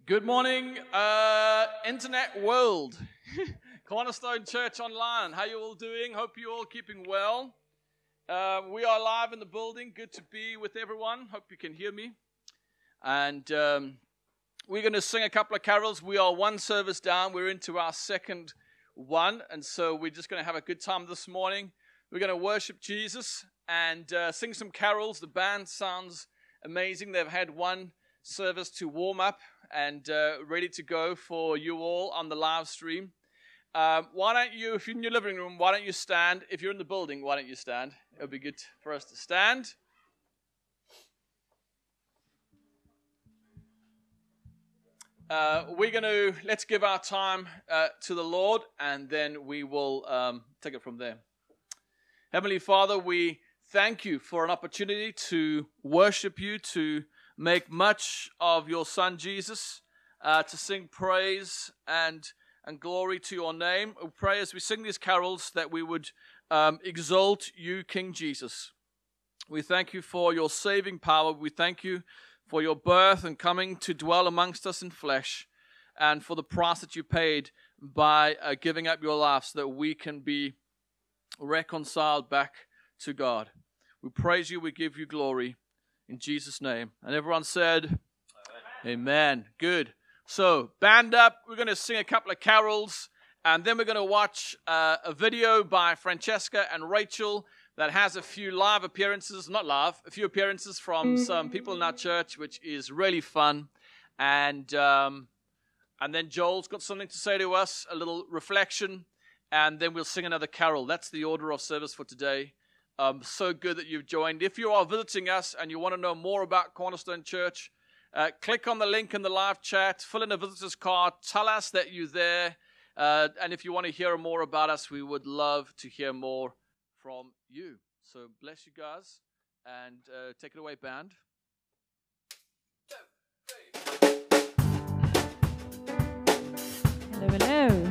Good morning, internet world. Cornerstone Church Online. How you all doing? Hope you all keeping well. We are live in the building. Good to be with everyone. Hope you can hear me. And we're going to sing a couple of carols. We are one service down. We're into our second one. And so we're just going to have a good time this morning. We're going to worship Jesus and sing some carols. The band sounds amazing. They've had one service to warm up and ready to go for you all on the live stream. Why don't you, if you're in your living room, why don't you stand? If you're in the building, why don't you stand? It would be good for us to stand. Let's give our time to the Lord, and then we will take it from there. Heavenly Father, we thank you for an opportunity to worship you, to make much of your Son Jesus, to sing praise and glory to your name. We pray as we sing these carols that we would exalt you, King Jesus. We thank you for your saving power. We thank you for your birth and coming to dwell amongst us in flesh, and for the price that you paid by giving up your life so that we can be reconciled back to God. We praise you. We give you glory. In Jesus' name. And everyone said, Amen. Good. So, band up. We're going to sing a couple of carols. And then we're going to watch a video by Francesca and Rachel that has a few live appearances. Not live, a few appearances from some people in our church, which is really fun. And then Joel's got something to say to us, a little reflection. And then we'll sing another carol. That's the order of service for today. So good that you've joined. If you are visiting us and you want to know more about Cornerstone Church, click on the link in the live chat, fill in a visitor's card, tell us that you're there. And if you want to hear more about us, we would love to hear more from you. So bless you guys, and take it away, band. Hello, hello.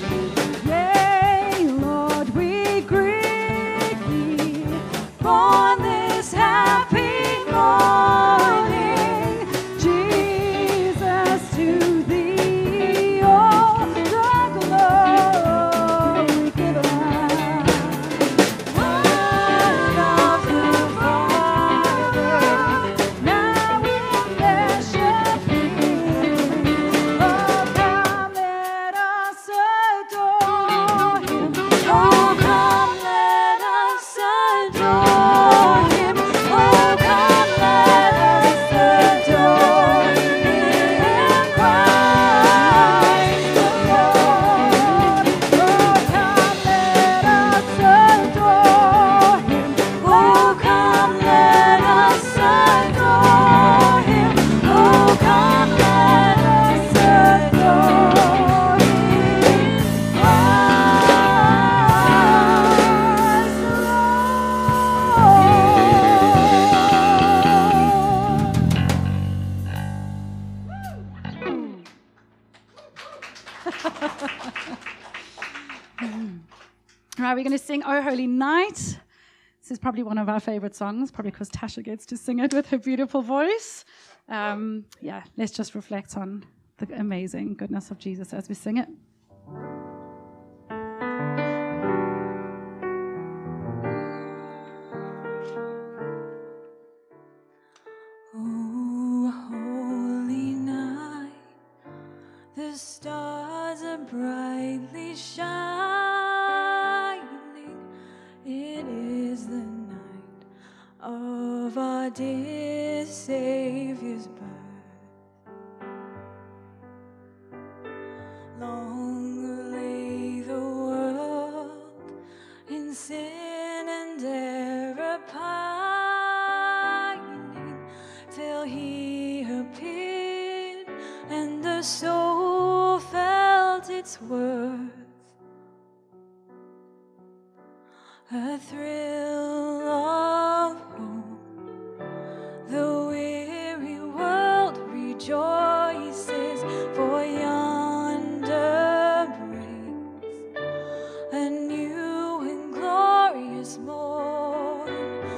Born We're going to sing Oh Holy Night. This is probably one of our favorite songs, probably because Tasha gets to sing it with her beautiful voice. Let's just reflect on the amazing goodness of Jesus as we sing it. Oh, holy night, the stars are brightly shining. It is the night of our dear Savior's birth. Long lay the world in sin and error pining, till he appeared and the soul felt its worth. A thrill of hope, the weary world rejoices, for yonder breaks a new and glorious morn.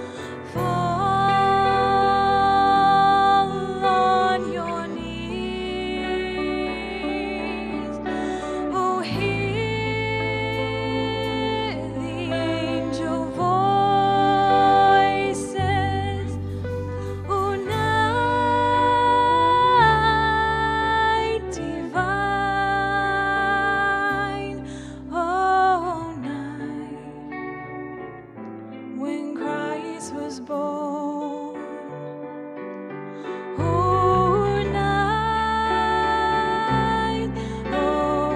Fall on your knees, oh, hear the angel voices, oh, night divine, oh, night when Christ was born. Oh, night, oh,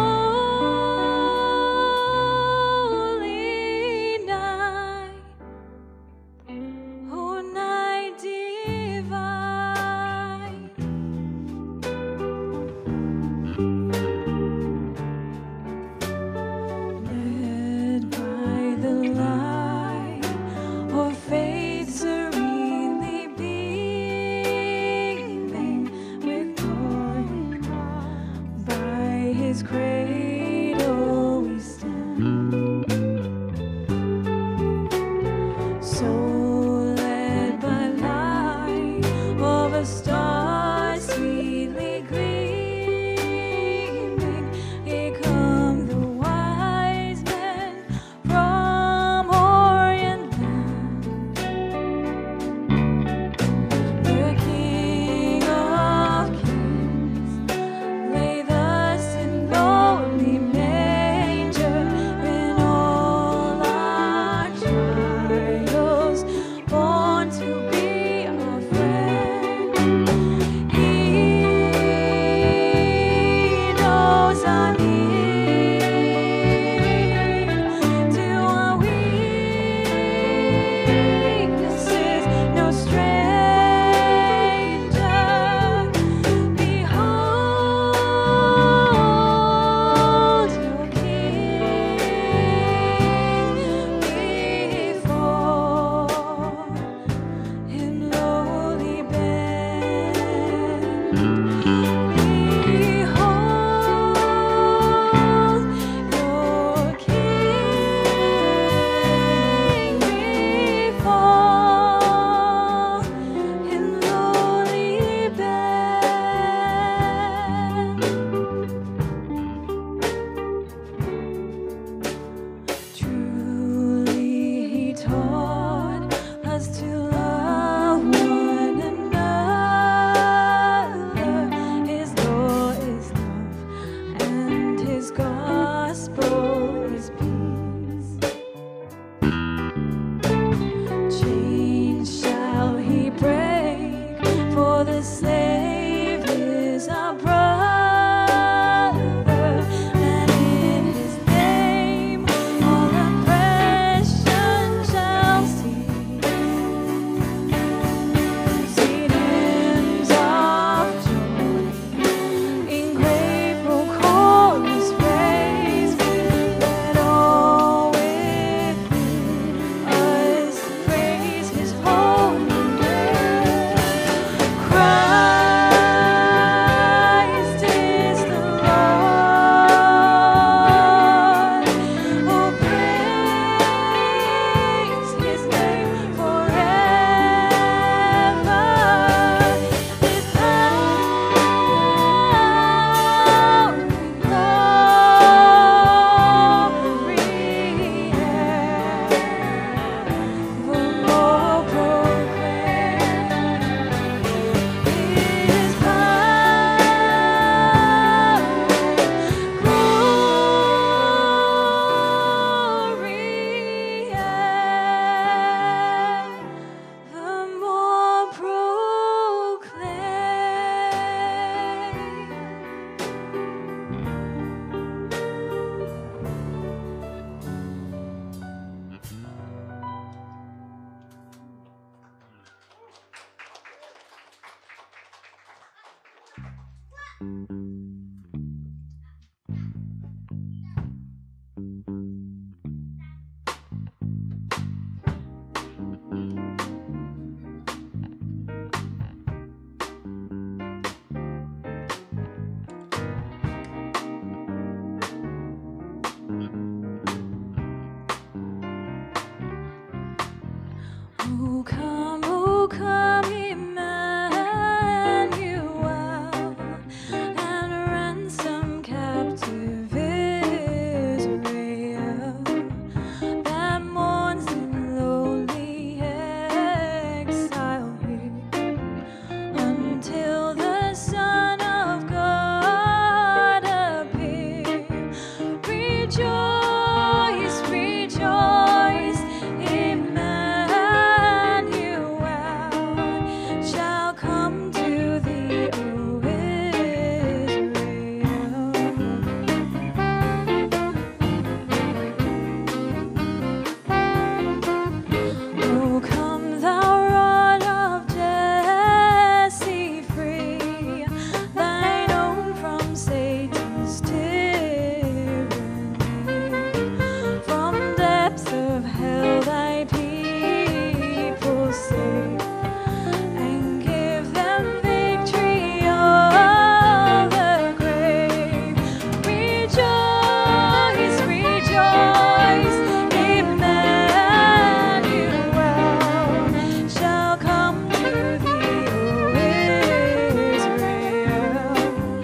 holy night, oh, night divine. Led by the light of faith serenely beaming, with glory by his cradle we stand. So led by light of a star sweetly gleaming, here come the wise men from Orient land. The King of Kings lay thus in lowly manger, in all our trials, born to be our friend. O come, Emmanuel, and ransom captive Israel that mourns in lowly exile here, until the Son of God appear. Rejoice, rejoice, Emmanuel shall come to thee, O Israel. O come, thou rod of Jesse, free thine own from Satan's tyranny. From depths of hell thy people save, and give them victory o'er the grave. Rejoice, rejoice, Emmanuel shall come to thee, O Israel.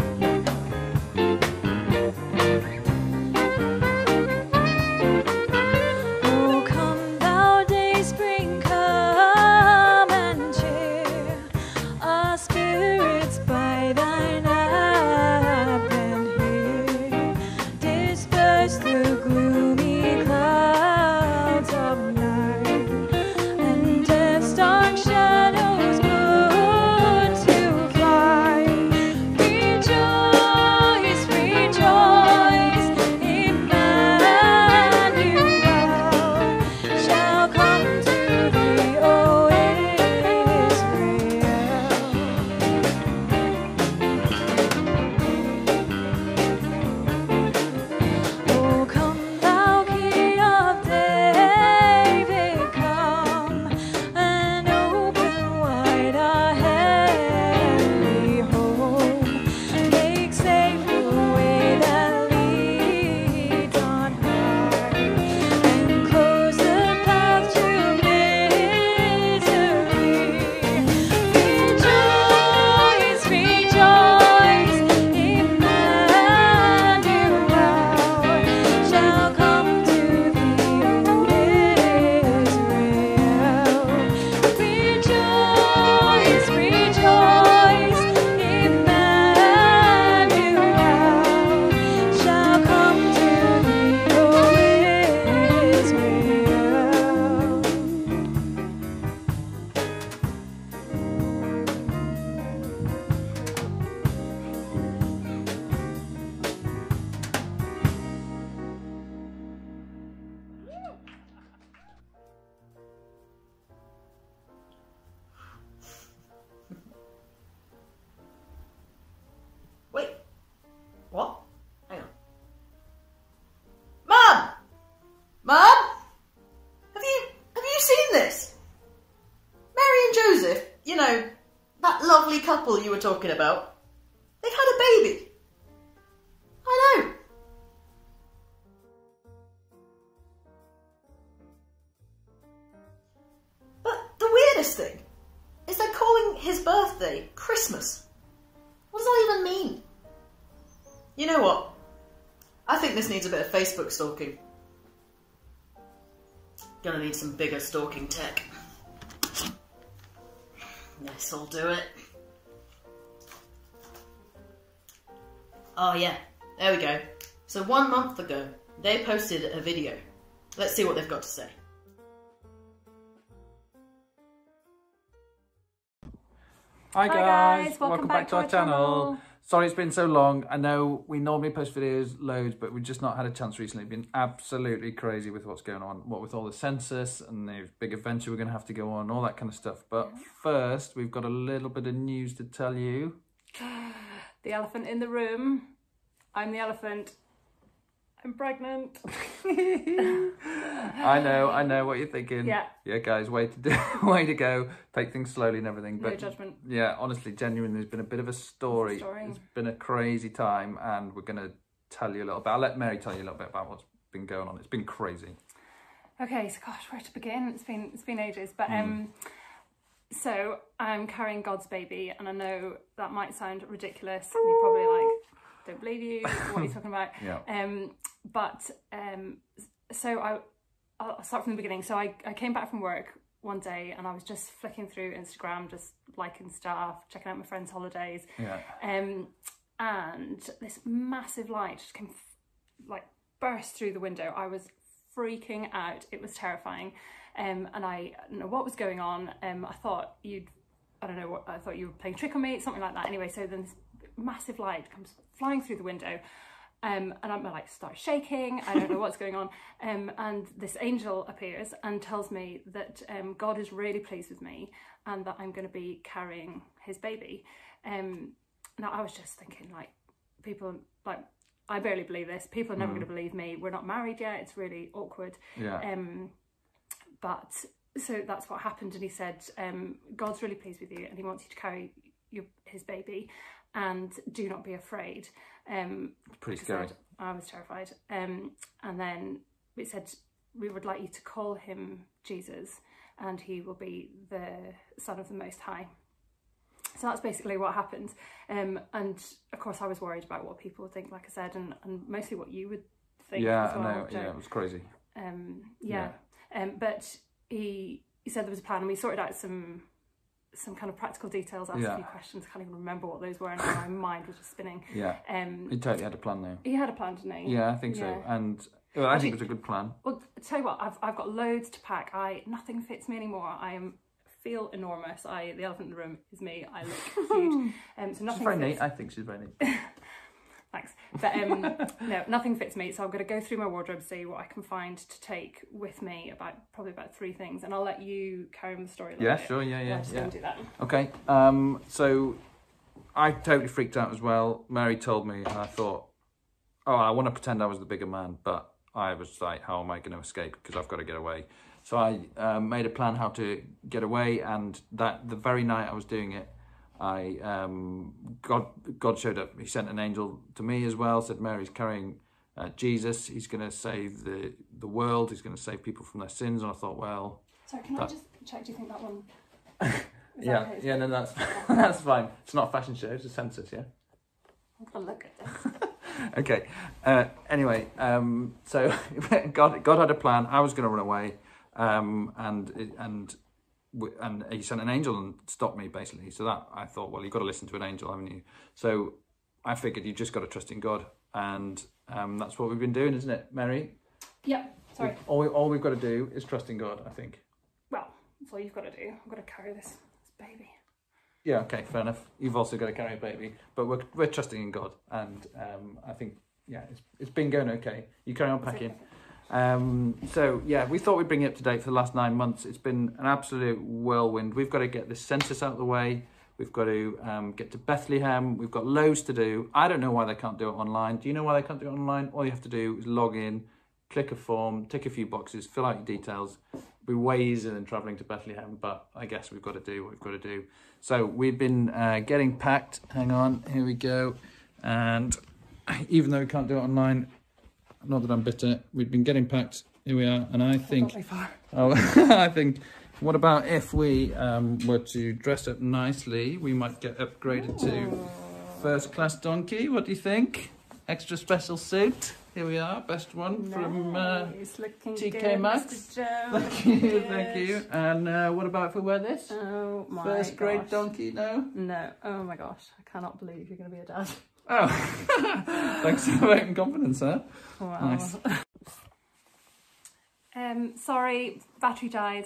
O come, thou dayspring, come and cheer our spirits by thine advent here. Disperse the gloomy clouds of night, and death's dark shadows put to flight. Rejoice, rejoice, Emmanuel shall come to thee, O Israel. O come, thou King of David, come and open wide our heavenly home. Make safe the way that leads on high, and close the path to misery. Rejoice, rejoice, Emmanuel shall come to thee, O Israel. Rejoice, rejoice, Emmanuel shall come to thee, O Wait, what? Hang on. Mum! Mum! Have you seen this? Mary and Joseph, you know, that lovely couple you were talking about, they've had a baby. I know. But the weirdest thing is they're calling his birthday Christmas. What does that even mean? You know what? I think this needs a bit of Facebook stalking. Gonna need some bigger stalking tech. This'll do it. Oh yeah, there we go. So 1 month ago, they posted a video. Let's see what they've got to say. Hi guys, welcome back to our channel. Sorry it's been so long. I know we normally post videos loads, but we've just not had a chance recently. Been absolutely crazy with what's going on, what with all the census and the big adventure we're going to have to go on, all that kind of stuff. But first, we've got a little bit of news to tell you. the elephant in the room. I'm the elephant. I'm pregnant. I know what you're thinking. Yeah. Yeah, guys, way to go. Take things slowly and everything. But No judgment. Yeah, honestly, genuinely, there's been a bit of a story. It's been a crazy time, and we're going to tell you a little bit. I'll let Mary tell you a little bit about what's been going on. It's been crazy. Okay, so gosh, where to begin? It's been ages, but so I'm carrying God's baby, and I know that might sound ridiculous. And you're probably like, don't believe you. What are you talking about? Yeah. So I'll start from the beginning. So I came back from work one day, and I was just flicking through Instagram, just liking stuff, checking out my friends' holidays. Yeah. And this massive light just came, like, burst through the window. I was freaking out. It was terrifying. And I don't know what was going on. I thought you were playing trick on me, something like that. Anyway, so then this massive light comes flying through the window. And I'm like, start shaking. I don't know what's going on. And this angel appears and tells me that God is really pleased with me and that I'm going to be carrying his baby. Now, I was just thinking, like, people, like, I barely believe this. People are never going to believe me. We're not married yet. It's really awkward. Yeah. But so that's what happened. And he said, God's really pleased with you and he wants you to carry his baby, and do not be afraid. Pretty scary. I was terrified. And then it said, we would like you to call him Jesus, and he will be the Son of the Most High. So that's basically what happened. And of course I was worried about what people would think, like I said, and mostly what you would think as well. I know. Yeah, it was crazy. But he said there was a plan, and we sorted out some kind of practical details, asked a few questions. I can't even remember what those were, and my mind was just spinning. Yeah. He totally had a plan though. He had a plan, didn't he? Yeah, I think so. And I think it was a good plan. Well, I'll tell you what, I've got loads to pack. Nothing fits me anymore. Feel enormous. The elephant in the room is me. I look huge. So nothing. She's very fits. neat. I think she's very neat. Thanks. But no, nothing fits me. So I'm going to go through my wardrobe, see what I can find to take with me. Probably about 3 things, and I'll let you carry on the story. Yeah, sure. Yeah. I'll just go and do that. Okay. So I totally freaked out as well. Mary told me, and I thought, oh, I want to pretend I was the bigger man, but I was like, how am I going to escape? Because I've got to get away. So I made a plan how to get away, and that the very night I was doing it, God showed up. He sent an angel to me as well. Said Mary's carrying Jesus. He's going to save the world. He's going to save people from their sins. And I thought, well, sorry, can I just check? Do you think that one? Yeah. No, that's fine. It's not a fashion show. It's a census. Yeah. I'm gonna look at this. Okay. Anyway, so God had a plan. I was going to run away. And he sent an angel and stopped me, basically. So that I thought, well, you've got to listen to an angel, haven't you? So I figured you've just got to trust in God, and that's what we've been doing, isn't it, Mary? Yep. Sorry. All we've got to do is trust in God, I think. Well, that's all you've got to do. I've got to carry this baby. Yeah. Okay. Fair enough. You've also got to carry a baby, but we're trusting in God, and I think it's been going okay. You carry on packing. So yeah, we thought we'd bring it up to date for the last 9 months. It's been an absolute whirlwind. We've got to get this census out of the way. We've got to get to Bethlehem. We've got loads to do. I don't know why they can't do it online. Do you know why they can't do it online? All you have to do is log in, click a form, tick a few boxes, fill out your details. It'll be way easier than travelling to Bethlehem, but I guess we've got to do what we've got to do. So we've been getting packed. Hang on, here we go. And even though we can't do it online, not that I'm bitter, we've been getting packed. Here we are, and I think, I think, what about if we were to dress up nicely? We might get upgraded to first class donkey. What do you think? Extra special suit. Here we are, best one from TK Maxx. Thank you. And what about if we wear this? Oh my First grade donkey, no? No. Oh my gosh, I cannot believe you're going to be a dad. Oh, thanks for voting confidence, huh? Wow. Nice. Sorry, battery died.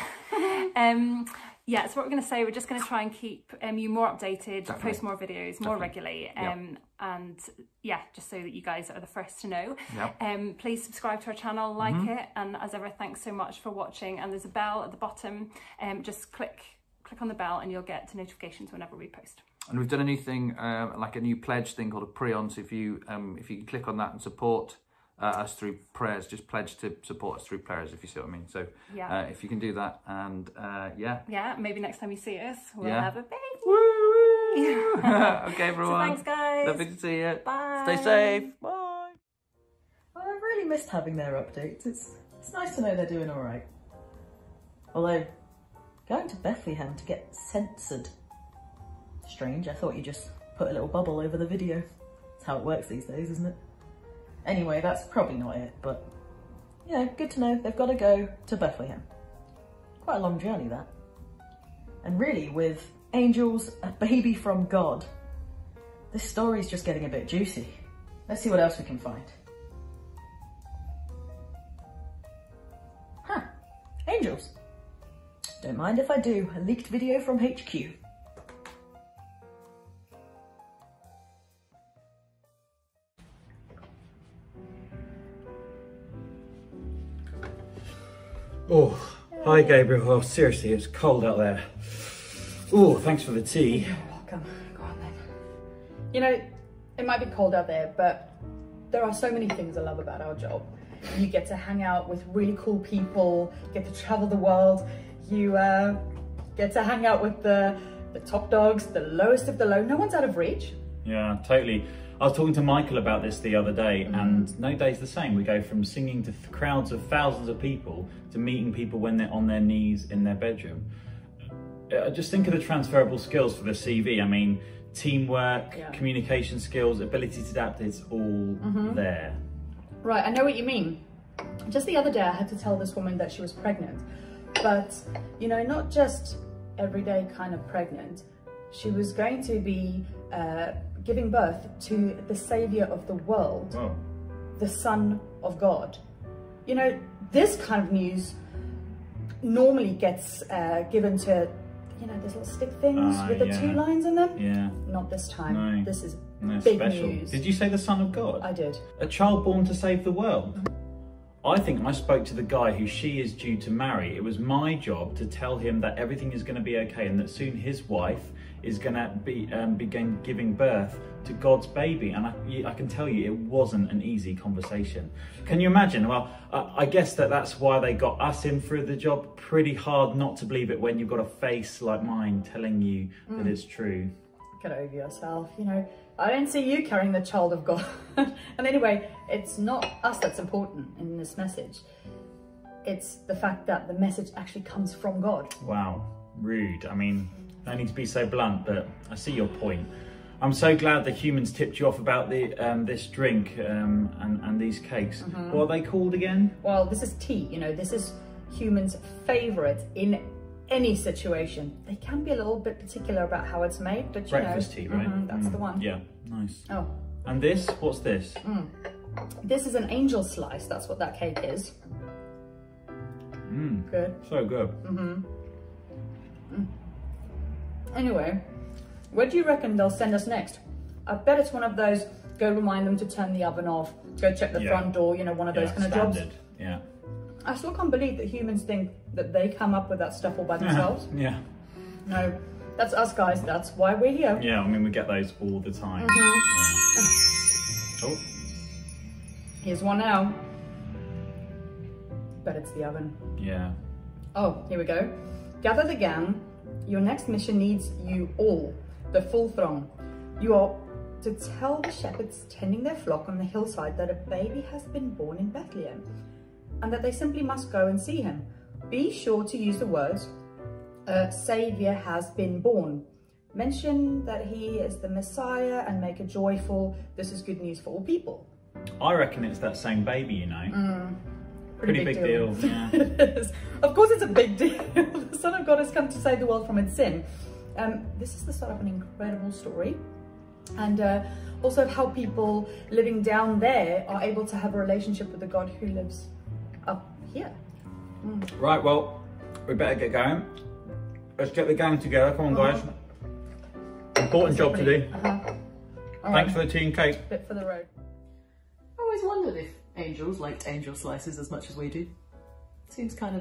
Yeah, so what we're going to say, we're just going to try and keep you more updated, Definitely. post more videos more regularly, and yeah, just so that you guys are the first to know. Yep. Please subscribe to our channel, like it, and as ever, thanks so much for watching. And there's a bell at the bottom. Just click on the bell, and you'll get notifications whenever we post. And we've done a new thing, like a new pledge thing called a Prion. So if you can click on that and support us through prayers, just pledge to support us through prayers, if you see what I mean. So if you can do that, and yeah, maybe next time you see us, we'll have a baby. Okay, everyone. So thanks, guys. Lovely to see you. Bye. Stay safe. Bye. Well, I've really missed having their updates. It's nice to know they're doing all right. Although, going to Bethlehem to get censored. Strange, I thought you just put a little bubble over the video. That's how it works these days, isn't it? Anyway, that's probably not it, but yeah, good to know they've got to go to Bethlehem. Quite a long journey, that. And really, with angels, a baby from God, this story's just getting a bit juicy. Let's see what else we can find. Huh, angels. Don't mind if I do, a leaked video from HQ. Oh, hi Gabriel. Oh, seriously, it's cold out there. Oh, thanks for the tea. You're welcome. Go on then. You know, it might be cold out there, but there are so many things I love about our job. You get to hang out with really cool people, you get to travel the world, you get to hang out with the top dogs, the lowest of the low. No one's out of reach. Yeah, totally. I was talking to Michael about this the other day, and no day's the same. We go from singing to crowds of thousands of people to meeting people when they're on their knees in their bedroom. Just think of the transferable skills for the CV. I mean, teamwork, communication skills, ability to adapt, it's all there. Right, I know what you mean. Just the other day I had to tell this woman that she was pregnant, but you know, not just everyday kind of pregnant. She was going to be giving birth to the saviour of the world, the Son of God. You know, this kind of news normally gets given to, you know, those little stick things with the 2 lines in them. Yeah. Not this time. No. This is No, big special. news. Did you say the Son of God? I did. A child born to save the world? I think I spoke to the guy who she is due to marry. It was my job to tell him that everything is going to be okay and that soon his wife is going to begin giving birth to God's baby. And I can tell you, it wasn't an easy conversation. Can you imagine? Well, I guess that's why they got us in for the job. Pretty hard not to believe it when you've got a face like mine telling you that it's true. Get over yourself, you know. I don't see you carrying the child of God. And anyway, it's not us that's important in this message. It's the fact that the message actually comes from God. Wow, rude. I mean, no need to be so blunt, but I see your point. I'm so glad the humans tipped you off about the this drink and these cakes. What are they called again? Well, this is tea, you know. This is humans' favourite in any situation. They can be a little bit particular about how it's made, but you breakfast know, tea, right? that's the one. Yeah, nice. Oh. And this? What's this? This is an angel slice. That's what that cake is. Good. So good. Anyway, where do you reckon they'll send us next? I bet it's one of those, go remind them to turn the oven off, go check the front door, you know, one of those kind of jobs. Yeah. I still can't believe that humans think that they come up with that stuff all by themselves. Yeah. No, that's us guys, that's why we're here. Yeah, I mean, we get those all the time. Oh. Here's one now. Bet it's the oven. Yeah. Oh, here we go. Gather the gang. Your next mission needs you all, the full throng. You are to tell the shepherds tending their flock on the hillside that a baby has been born in Bethlehem, and that they simply must go and see him. Be sure to use the words, a saviour has been born. Mention that he is the Messiah and make it joyful. This is good news for all people. I reckon it's that same baby, you know. Pretty big deal. Yeah. It is. Of course it's a big deal. The Son of God has come to save the world from its sin. This is the start of an incredible story. And also how people living down there are able to have a relationship with the God who lives up here. Right, well, we better get going. Let's get the gang together. Come on, guys. Important job to do. Thanks for the tea and cake. Bit for the road. I always wondered if angels liked angel slices as much as we do. Seems kind of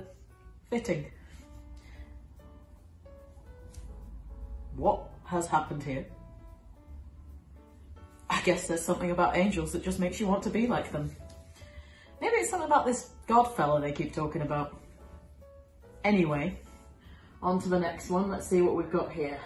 fitting. What has happened here? guess there's something about angels that just makes you want to be like them. Maybe it's something about this God fella they keep talking about. Anyway, on to the next one. Let's see what we've got here.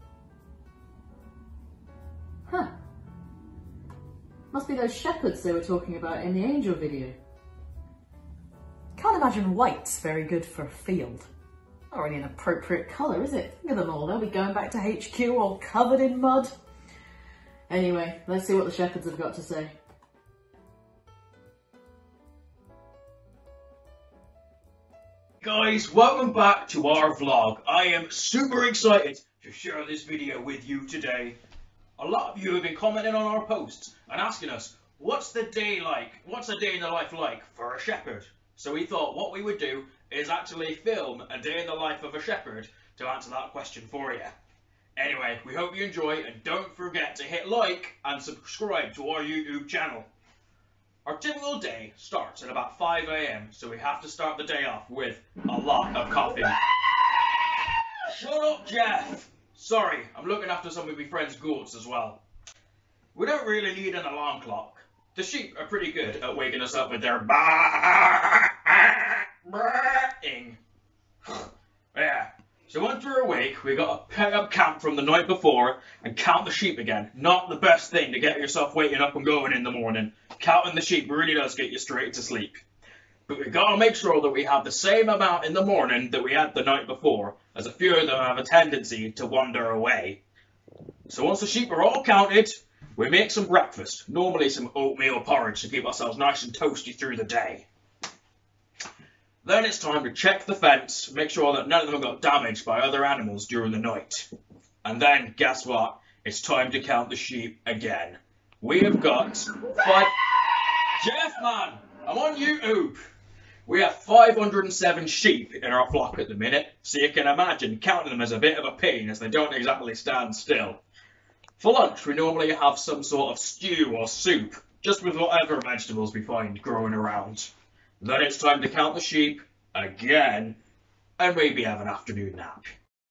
Huh. Must be those shepherds they were talking about in the angel video. Can't imagine white's very good for a field. Not really an appropriate colour, is it? Look at them all. They'll be going back to HQ all covered in mud. Anyway, let's see what the shepherds have got to say. Guys, welcome back to our vlog. I am super excited to share this video with you today. A lot of you have been commenting on our posts and asking us, what's the day like? What's a day in the life like for a shepherd? So we thought what we would do is actually film a day in the life of a shepherd to answer that question for you. Anyway, we hope you enjoy, and don't forget to hit like and subscribe to our YouTube channel. Our typical day starts at about 5 AM, so we have to start the day off with a lot of coffee. Shut up, Jeff! Sorry, I'm looking after some of my friends' goats as well. We don't really need an alarm clock. The sheep are pretty good at waking us up with their braying. Yeah. So once we're awake, we got to pack up camp from the night before and count the sheep again. Not the best thing to get yourself waking up and going in the morning. Counting the sheep really does get you straight to sleep. But we got to make sure that we have the same amount in the morning that we had the night before, as a few of them have a tendency to wander away. So once the sheep are all counted, we make some breakfast, normally some oatmeal porridge to keep ourselves nice and toasty through the day. Then it's time to check the fence, make sure that none of them got damaged by other animals during the night. And then, guess what? It's time to count the sheep again. We have got 5... Jeff, man! I'm on YouTube! We have 507 sheep in our flock at the minute, so you can imagine counting them is a bit of a pain as they don't exactly stand still. For lunch, we normally have some sort of stew or soup, just with whatever vegetables we find growing around. Then it's time to count the sheep again, and maybe have an afternoon nap.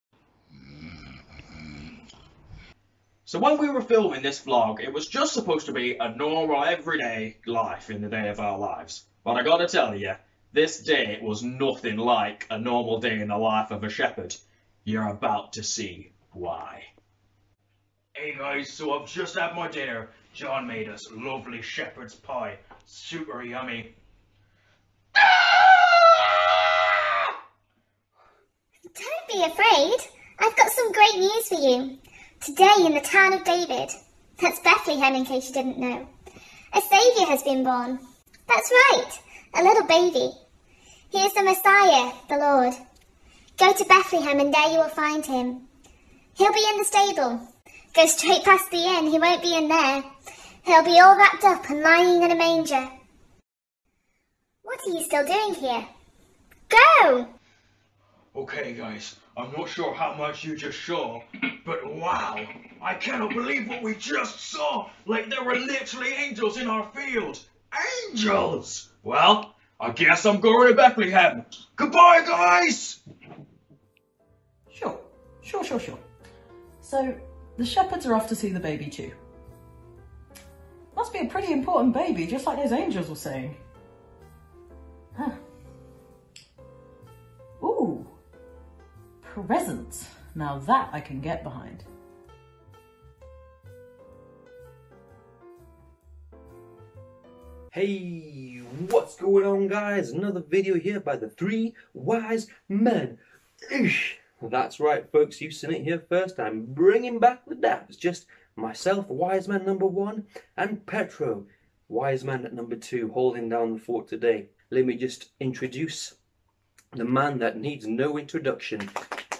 So when we were filming this vlog, it was just supposed to be a normal, everyday life in the day of our lives. But I gotta tell you, this day was nothing like a normal day in the life of a shepherd. You're about to see why. Hey guys, so I've just had my dinner. John made us lovely shepherd's pie. Super yummy. Don't be afraid. I've got some great news for you. Today in the town of David, that's Bethlehem in case you didn't know, a Saviour has been born. That's right, a little baby. He is the Messiah, the Lord. Go to Bethlehem and there you will find him. He'll be in the stable. Go straight past the inn, he won't be in there. He'll be all wrapped up and lying in a manger. What are you still doing here? Go! Okay guys, I'm not sure how much you just saw, but wow, I cannot believe what we just saw. Like there were literally angels in our field. Angels! Well, I guess I'm going to Bethlehem. Goodbye guys! Sure. So, the shepherds are off to see the baby too. Must be a pretty important baby, just like those angels were saying. Huh. Ooh. Presents. Now that I can get behind. Hey, what's going on guys? Another video here by the three wise men. That's right folks, you've seen it here first. I'm bringing back the dabs. Just myself, wise man number 1, and Petro, wise man number 2, holding down the fort today. Let me just introduce the man that needs no introduction.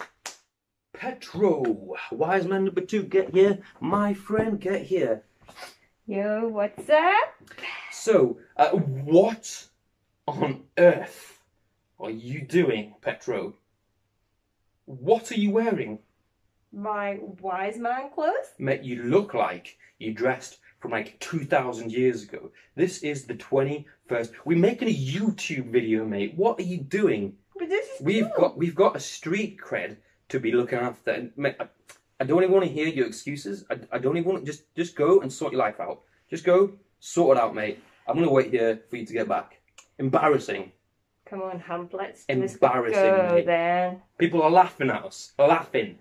Petro, wise man number 2, get here. My friend, get here. Yo, what's up? So, what on earth are you doing, Petro? What are you wearing? My wise man clothes? Mate, you look like you dressed from like 2,000 years ago. This is the 21st. We're making a YouTube video, mate. What are you doing? But this is We've got a street cred to be looking after. I don't even want to hear your excuses. I don't even want to just go and sort your life out. Just go, sort it out, mate. I'm going to wait here for you to get back. Embarrassing. Come on, Hump, let's Embarrassing, go mate. then. People are laughing at us. Laughing.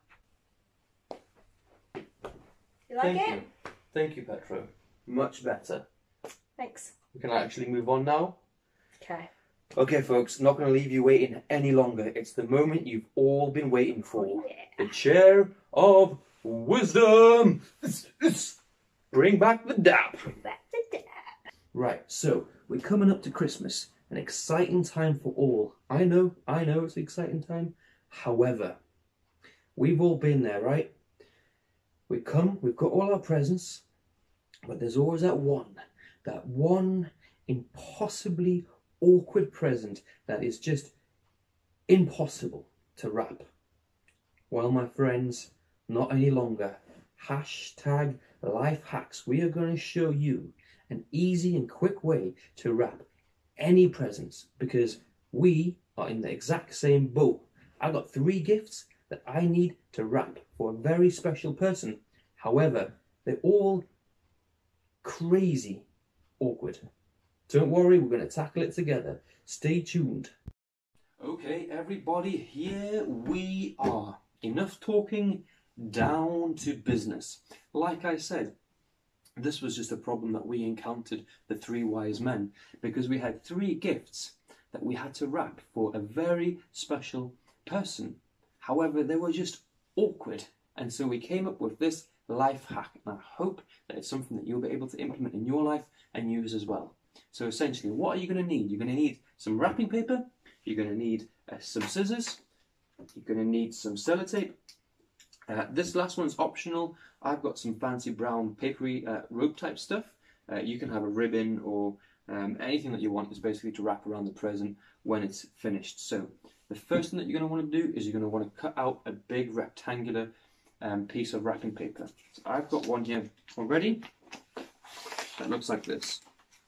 You like it? Thank you, Petro. Much better. Thanks. We can actually move on now. Okay. Okay, folks, not going to leave you waiting any longer. It's the moment you've all been waiting for. Oh, yeah. The chair of wisdom. Bring back the dap. Back the dab. Right, so we're coming up to Christmas. An exciting time for all. I know it's an exciting time. However, we've all been there, right? We've got all our presents, but there's always that one impossibly awkward present that is just impossible to wrap. Well, my friends, not any longer. Hashtag life hacks. We are going to show you an easy and quick way to wrap any presents, because we are in the exact same boat. I've got 3 gifts that I need to wrap for a very special person. However, they're all crazy awkward. Don't worry, we're going to tackle it together. Stay tuned. Okay, everybody, here we are. Enough talking, down to business. Like I said, this was just a problem that we encountered, the 3 wise men, because we had 3 gifts that we had to wrap for a very special person. However, they were just awkward, and so we came up with this life hack, and I hope that it's something that you'll be able to implement in your life and use as well. So essentially, what are you going to need? You're going to need some wrapping paper, you're going to need some scissors, you're going to need some sellotape. This last one's optional. I've got some fancy brown papery rope type stuff. You can have a ribbon or anything that you want is basically to wrap around the present when it's finished. So the first thing that you're going to want to do is you're going to want to cut out a big rectangular piece of wrapping paper. So I've got one here already that looks like this.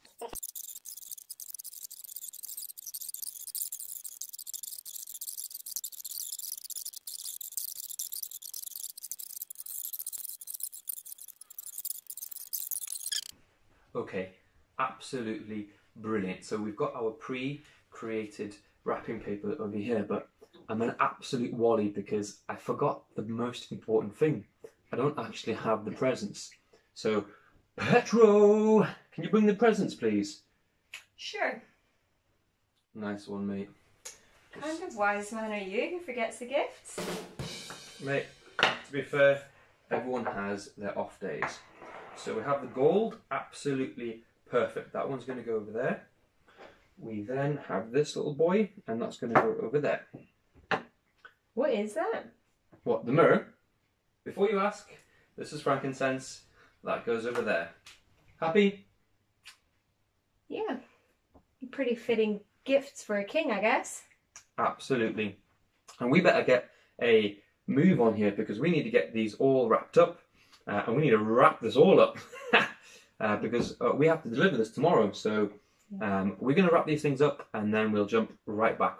Okay, absolutely brilliant. So we've got our pre-created wrapping paper over here, but I'm an absolute wally because I forgot the most important thing. I don't actually have the presents. So, Petro, can you bring the presents, please? Sure. Nice one, mate. What kind of wise man are you who forgets the gifts? Mate, to be fair, everyone has their off days. So we have the gold, absolutely perfect. That one's going to go over there. We then have this little boy, and that's going to go over there. What is that? What, the mirror? Before you ask, this is frankincense. That goes over there. Happy? Yeah. Pretty fitting gifts for a king, I guess. Absolutely. And we better get a move on here because we need to get these all wrapped up. And we need to wrap this all up because we have to deliver this tomorrow. So we're going to wrap these things up and then we'll jump right back.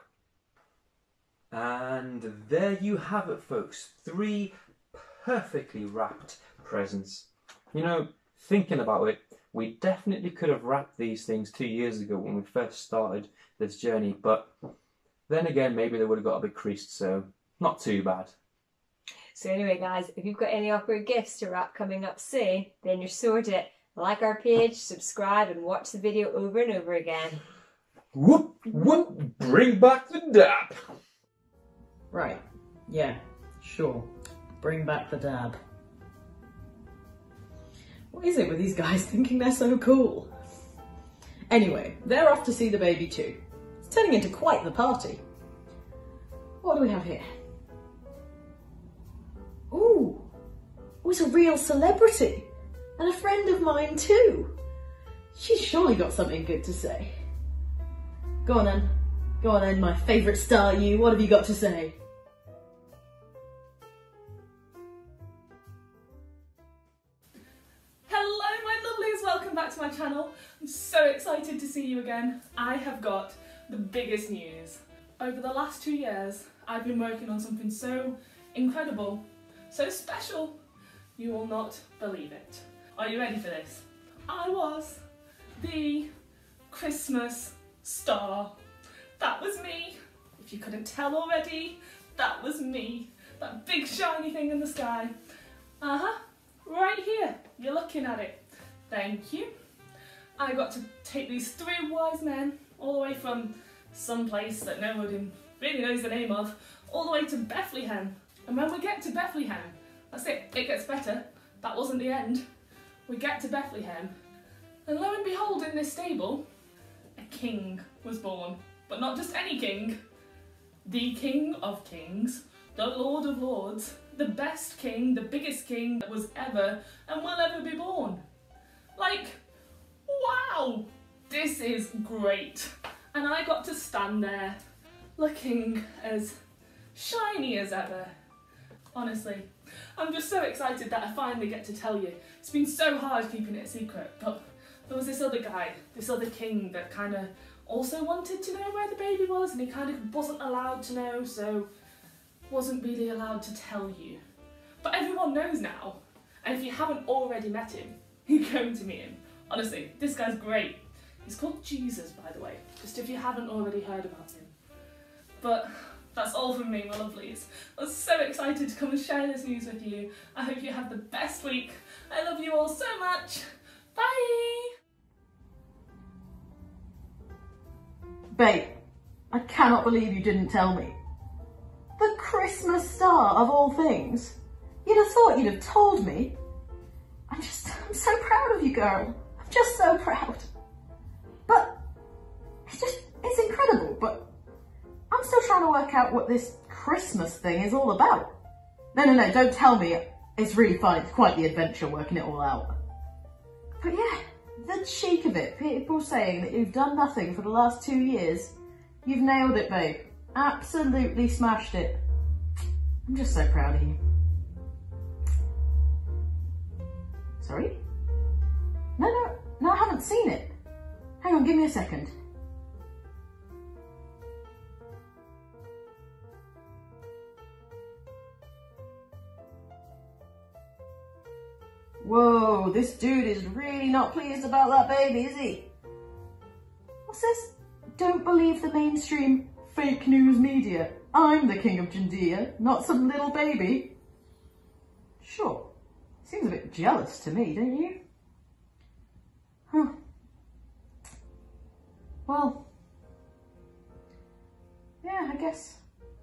And there you have it, folks. 3 perfectly wrapped presents. You know, thinking about it, we definitely could have wrapped these things 2 years ago when we first started this journey. But then again, maybe they would have got a bit creased, so not too bad. So anyway, guys, if you've got any awkward gifts to wrap coming up soon, then you're sorted. Like our page, subscribe, and watch the video over and over again. Whoop, whoop, bring back the dap. Right, yeah, sure. Bring back the dab. What is it with these guys thinking they're so cool? Anyway, they're off to see the baby too. It's turning into quite the party. What do we have here? Ooh, it's a real celebrity. And a friend of mine too. She's surely got something good to say. Go on then. Go on then, my favourite star, you. What have you got to say? Hello my lovelies, welcome back to my channel. I'm so excited to see you again. I have got the biggest news. Over the last 2 years, I've been working on something so incredible, so special. You will not believe it. Are you ready for this? I was the Christmas star. That was me. If you couldn't tell already, that was me. That big shiny thing in the sky. Right here. You're looking at it. Thank you. I got to take these 3 wise men all the way from some place that nobody really knows the name of, all the way to Bethlehem. And when we get to Bethlehem, that's it gets better. That wasn't the end. We get to Bethlehem, and lo and behold, in this stable, a king was born. But not just any king, the King of Kings, the Lord of Lords, the best king, the biggest king that was ever and will ever be born. Like, wow, this is great. And I got to stand there looking as shiny as ever. Honestly, I'm just so excited that I finally get to tell you. It's been so hard keeping it a secret, but there was this other guy, this other king that kind of also wanted to know where the baby was, and he kind of wasn't allowed to know, so wasn't really allowed to tell you. But everyone knows now, and if you haven't already met him, you're going to meet him. Honestly, this guy's great. He's called Jesus, by the way, just if you haven't already heard about him. But that's all from me, my lovelies. I was so excited to come and share this news with you. I hope you have the best week. I love you all so much. Bye! Babe, I cannot believe you didn't tell me. The Christmas star of all things. You'd have thought you'd have told me. I'm so proud of you, girl. I'm just so proud. But it's incredible, but I'm still trying to work out what this Christmas thing is all about. No, don't tell me. It's really fun. It's quite the adventure working it all out. But yeah, the cheek of it. People saying that you've done nothing for the last 2 years. You've nailed it, babe. Absolutely smashed it. I'm just so proud of you. Sorry? No, I haven't seen it. Hang on, give me a second. Whoa, this dude is really not pleased about that baby, is he? What's this? Don't believe the mainstream fake news media. I'm the king of Judea, not some little baby. Sure. Seems a bit jealous to me, don't you? Huh. Well, yeah, I guess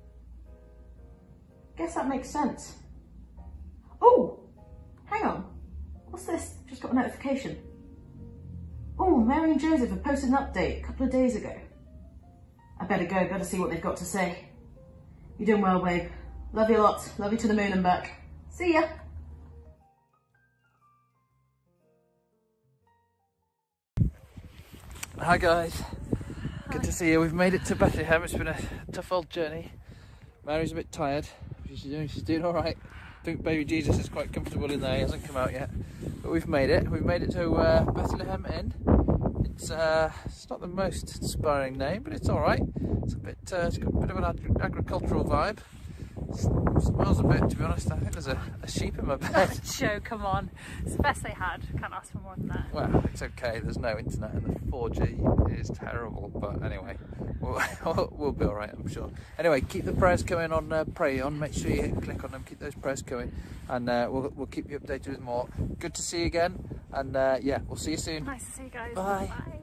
that makes sense. Oh, hang on. What's this? Just got a notification. Oh, Mary and Joseph have posted an update a couple of days ago. I better go, better see what they've got to say. You're doing well, babe. Love you lots. Love you to the moon and back. See ya. Hi guys, good to see you. We've made it to Bethlehem. It's been a tough old journey. Mary's a bit tired. She's doing all right. I think baby Jesus is quite comfortable in there. He hasn't come out yet, but we've made it. We've made it to Bethlehem Inn. It's not the most inspiring name, but it's all right. It's got a bit of an agricultural vibe. It smells a bit, to be honest. I think there's a sheep in my bed. Joe, come on. It's the best they had. Can't ask for more than that. Well, it's okay. There's no internet and the 4G is terrible. But anyway, we'll be all right, I'm sure. Anyway, keep the prayers coming on Pray On. Make sure you click on them. Keep those prayers going. And we'll keep you updated with more. Good to see you again. And yeah, we'll see you soon. Nice to see you guys. Bye. Bye.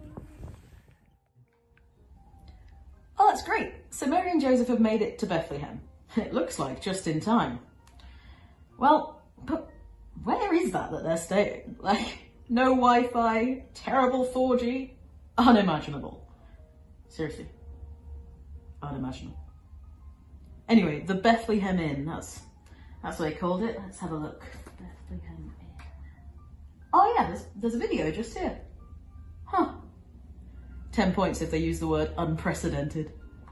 Oh, that's great. So Mary and Joseph have made it to Bethlehem. It looks like just in time. Well, but where is that they're staying? Like, no Wi-Fi, terrible 4G, unimaginable. Seriously, unimaginable. Anyway, the Bethlehem Inn, that's what they called it. Let's have a look. Bethlehem Inn. Oh yeah, there's a video just here. Huh. 10 points if they use the word unprecedented.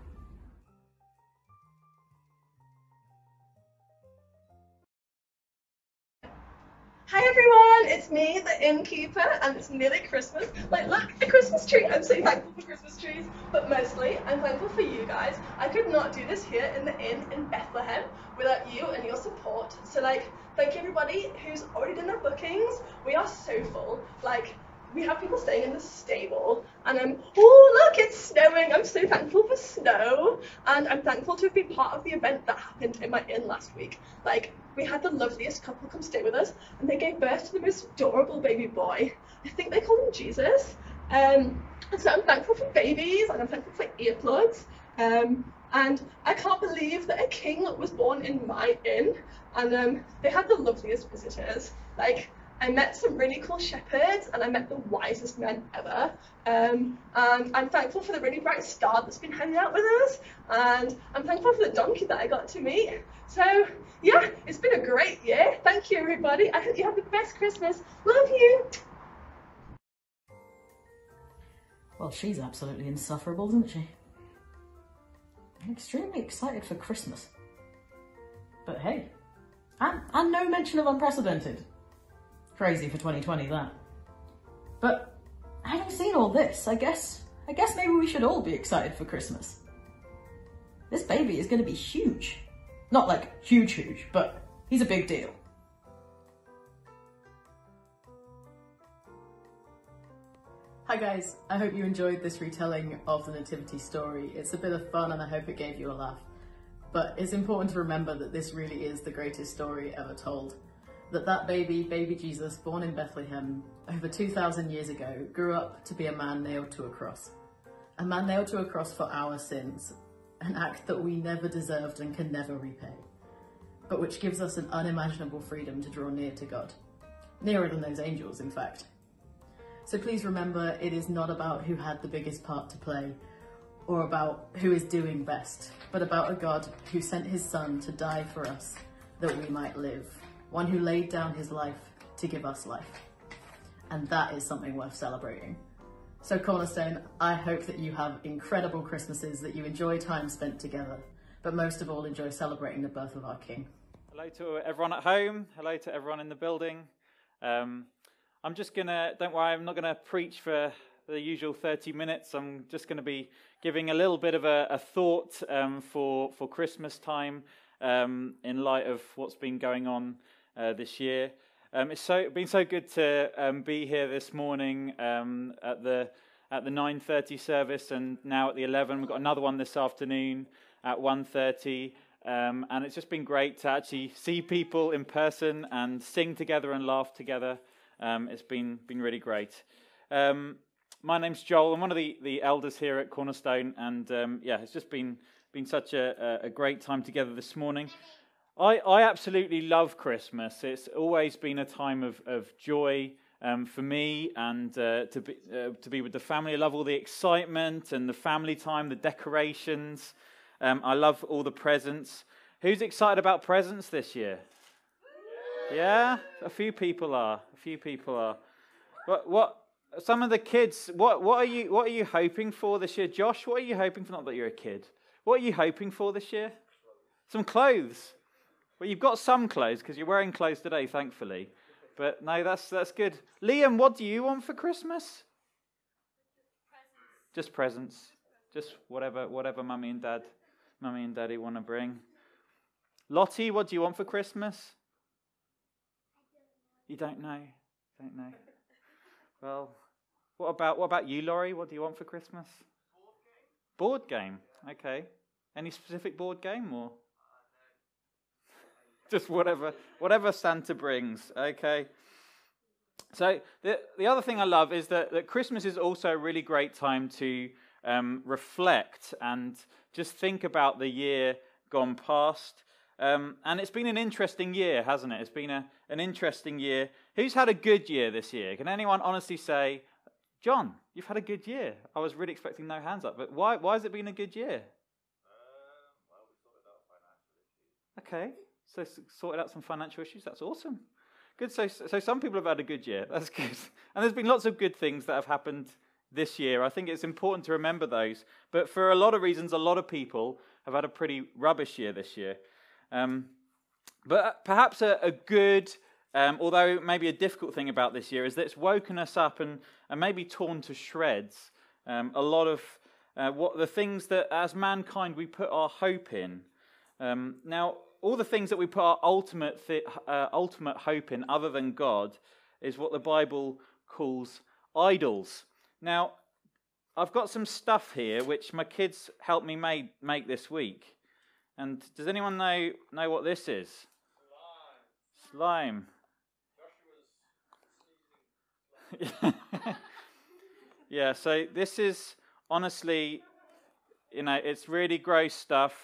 Hi everyone, it's me, the innkeeper, and it's nearly Christmas. Like, look, a Christmas tree. I'm so thankful for Christmas trees, but mostly I'm thankful for you guys. I could not do this here in the inn in Bethlehem without you and your support. So like, thank you everybody who's already done their bookings. We are so full. Like, we have people staying in the stable, and oh look, it's snowing. I'm so thankful for snow, and I'm thankful to have been part of the event that happened in my inn last week. Like, we had the loveliest couple come stay with us, and they gave birth to the most adorable baby boy. I think they called him Jesus. So I'm thankful for babies, and I'm thankful for earplugs. And I can't believe that a king was born in my inn, and they had the loveliest visitors. Like, I met some really cool shepherds, and I met the wisest men ever. And I'm thankful for the really bright star that's been hanging out with us, and I'm thankful for the donkey that I got to meet. So yeah, it's been a great year. Thank you everybody. I hope you have the best Christmas. Love you. Well, she's absolutely insufferable, isn't she? I'm extremely excited for Christmas. But hey, and no mention of unprecedented. Crazy for 2020, that. But having seen all this, I guess maybe we should all be excited for Christmas. This baby is going to be huge. Not like huge, but he's a big deal. Hi guys, I hope you enjoyed this retelling of the Nativity story. It's a bit of fun and I hope it gave you a laugh. But it's important to remember that this really is the greatest story ever told. That baby Jesus, born in Bethlehem over 2,000 years ago, grew up to be a man nailed to a cross. A man nailed to a cross for our sins, an act that we never deserved and can never repay, but which gives us an unimaginable freedom to draw near to God. Nearer than those angels, in fact. So please remember, it is not about who had the biggest part to play, or about who is doing best, but about a God who sent his son to die for us, that we might live. One who laid down his life to give us life. And that is something worth celebrating. So Cornerstone, I hope that you have incredible Christmases, that you enjoy time spent together, but most of all enjoy celebrating the birth of our King. Hello to everyone at home. Hello to everyone in the building. I'm just gonna, don't worry, I'm not gonna preach for the usual 30 minutes. I'm just gonna be giving a little bit of a thought for Christmas time in light of what's been going on this year. It's been so good to be here this morning at the 9:30 service, and now at the 11. We've got another one this afternoon at 1:30, and it's just been great to actually see people in person and sing together and laugh together. It's been really great. My name's Joel. I'm one of the elders here at Cornerstone, and yeah, it's just been such a great time together this morning. I absolutely love Christmas. It's always been a time of joy for me, and to be with the family. I love all the excitement and the family time, the decorations. I love all the presents. Who's excited about presents this year? Yeah, a few people are. What? Some of the kids. What are you hoping for this year, Josh? What are you hoping for? Not that you're a kid. What are you hoping for this year? Some clothes. Well, you've got some clothes because you're wearing clothes today, thankfully. But no, that's good. Liam, what do you want for Christmas? Just presents. Just whatever Mummy and Daddy want to bring. Lottie, what do you want for Christmas? You don't know. Well, what about you, Laurie? What do you want for Christmas? Board game. Okay. Any specific board game or? Just whatever Santa brings, okay? So the other thing I love is that Christmas is also a really great time to reflect and just think about the year gone past. And it's been an interesting year, hasn't it? It's been an interesting year. Who's had a good year this year? Can anyone honestly say, John, you've had a good year? I was really expecting no hands up, but why has it been a good year? Well, we sorted out financial issues. Okay. So sorted out some financial issues. That's awesome. Good. So some people have had a good year. That's good. And there's been lots of good things that have happened this year. I think it's important to remember those. But for a lot of reasons, a lot of people have had a pretty rubbish year this year. But perhaps a good, although maybe a difficult thing about this year is that it's woken us up and maybe torn to shreds a lot of what the things that as mankind we put our hope in. Now, all the things that we put our ultimate hope in other than God is what the Bible calls idols. Now, I've got some stuff here which my kids helped me make this week. And does anyone know what this is? Slime. Yeah, so this is honestly, it's really gross stuff.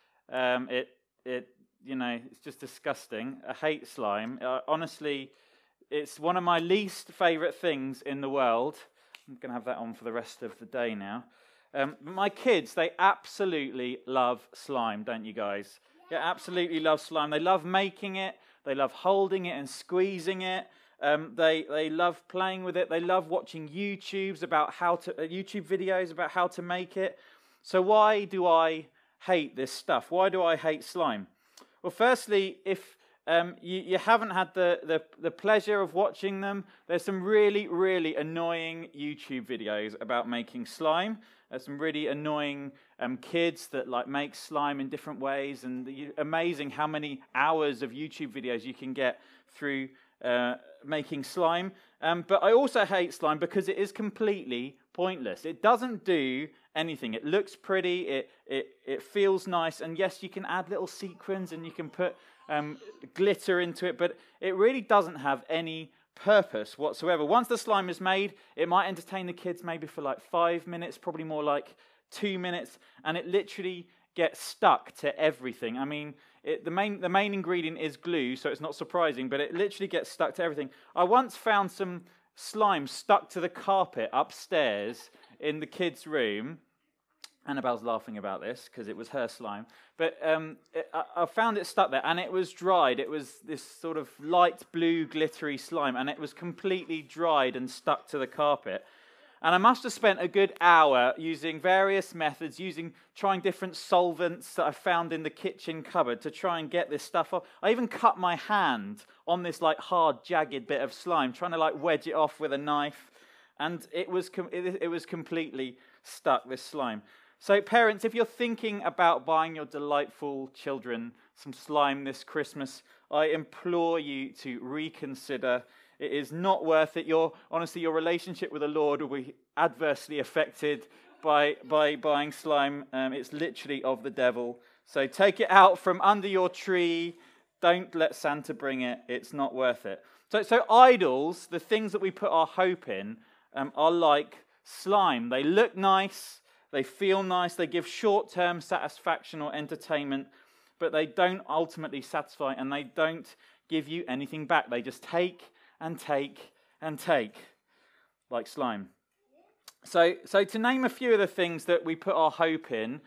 It's just disgusting. I hate slime. Honestly, it's one of my least favourite things in the world. I'm going to have that on for the rest of the day now. My kids, they absolutely love slime, don't you guys? They absolutely love slime. They love making it. They love holding it and squeezing it. They love playing with it. They love watching YouTube videos about how to make it. So why do I hate this stuff? Why do I hate slime? Well, firstly, if you haven't had the pleasure of watching them, there's some really, really annoying YouTube videos about making slime. There's some really annoying kids that make slime in different ways, and amazing how many hours of YouTube videos you can get through making slime. But I also hate slime because it is completely pointless. It doesn't do anything. It looks pretty, it feels nice, and yes, you can add little sequins and you can put glitter into it, but it really doesn't have any purpose whatsoever. Once the slime is made, it might entertain the kids maybe for 5 minutes, probably more like 2 minutes, and it literally gets stuck to everything. I mean, the main ingredient is glue, so it's not surprising, but it literally gets stuck to everything. I once found some slime stuck to the carpet upstairs in the kids' room. Annabelle's laughing about this because it was her slime. But I found it stuck there, and it was dried. It was this sort of light blue glittery slime, and it was completely dried and stuck to the carpet. And I must have spent a good hour using various methods, trying different solvents that I found in the kitchen cupboard to try and get this stuff off. I even cut my hand on this hard, jagged bit of slime, trying to wedge it off with a knife. And it was completely stuck, this slime. So parents, if you're thinking about buying your delightful children some slime this Christmas, I implore you to reconsider. It is not worth it. Honestly, your relationship with the Lord will be adversely affected by buying slime. It's literally of the devil. So take it out from under your tree. Don't let Santa bring it. It's not worth it. So idols, the things that we put our hope in, are like slime. They look nice. They feel nice, they give short-term satisfaction or entertainment, but they don't ultimately satisfy, and they don't give you anything back. They just take and take and take, like slime. So to name a few of the things that we put our hope in,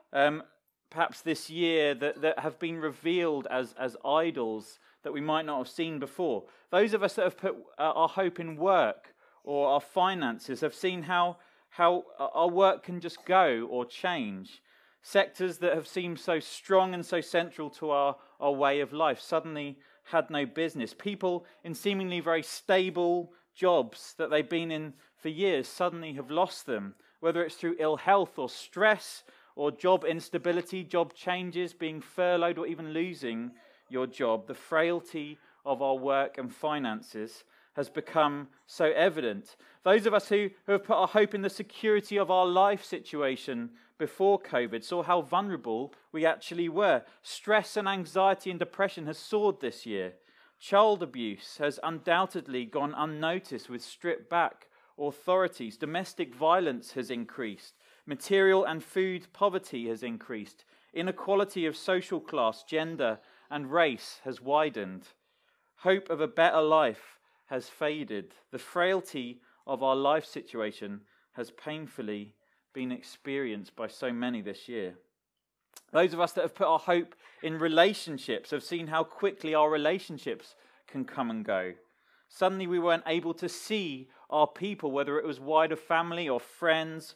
perhaps this year, that have been revealed as idols that we might not have seen before. Those of us that have put our hope in work or our finances have seen how our work can just go or change. Sectors that have seemed so strong and so central to our way of life suddenly had no business. People in seemingly very stable jobs that they've been in for years suddenly have lost them, whether it's through ill health or stress or job instability, job changes, being furloughed, or even losing your job. The frailty of our work and finances has become so evident. Those of us who have put our hope in the security of our life situation before COVID saw how vulnerable we actually were. Stress and anxiety and depression has soared this year. Child abuse has undoubtedly gone unnoticed with stripped back authorities. Domestic violence has increased. Material and food poverty has increased. Inequality of social class, gender, and race has widened. Hope of a better life has faded. The frailty of our life situation has painfully been experienced by so many this year. Those of us that have put our hope in relationships have seen how quickly our relationships can come and go. Suddenly we weren't able to see our people, whether it was wider family or friends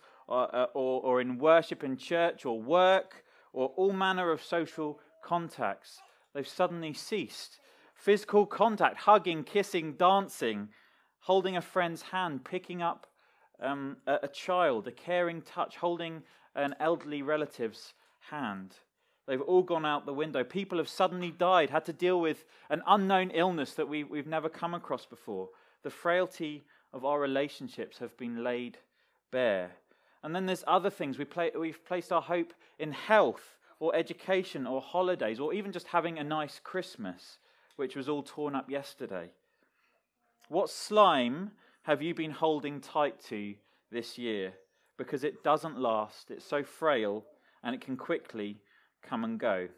or in worship in church or work or all manner of social contacts. They've suddenly ceased. Physical contact, hugging, kissing, dancing, holding a friend's hand, picking up a child, a caring touch, holding an elderly relative's hand. They've all gone out the window. People have suddenly died, had to deal with an unknown illness that we've never come across before. The frailty of our relationships have been laid bare. And then there's other things. We've placed our hope in health or education or holidays or even just having a nice Christmas, which was all torn up yesterday. What slime have you been holding tight to this year? Because it doesn't last, it's so frail, and it can quickly come and go.